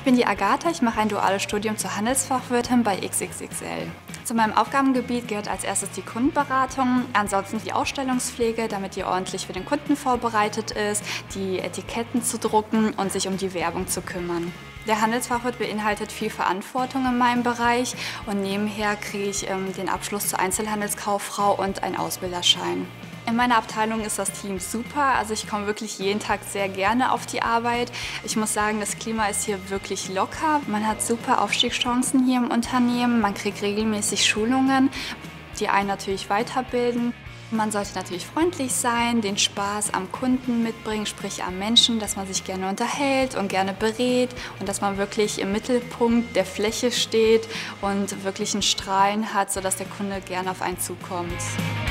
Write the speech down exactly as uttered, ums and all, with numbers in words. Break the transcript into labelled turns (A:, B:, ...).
A: Ich bin die Agatha, ich mache ein duales Studium zur Handelsfachwirtin bei X X X L. Zu meinem Aufgabengebiet gehört als erstes die Kundenberatung, ansonsten die Ausstellungspflege, damit die ordentlich für den Kunden vorbereitet ist, die Etiketten zu drucken und sich um die Werbung zu kümmern. Der Handelsfachwirt beinhaltet viel Verantwortung in meinem Bereich und nebenher kriege ich ähm, den Abschluss zur Einzelhandelskauffrau und einen Ausbilderschein. In meiner Abteilung ist das Team super, also ich komme wirklich jeden Tag sehr gerne auf die Arbeit. Ich muss sagen, das Klima ist hier wirklich locker. Man hat super Aufstiegschancen hier im Unternehmen, man kriegt regelmäßig Schulungen, die einen natürlich weiterbilden. Man sollte natürlich freundlich sein, den Spaß am Kunden mitbringen, sprich am Menschen, dass man sich gerne unterhält und gerne berät und dass man wirklich im Mittelpunkt der Fläche steht und wirklich ein Strahlen hat, sodass der Kunde gerne auf einen zukommt.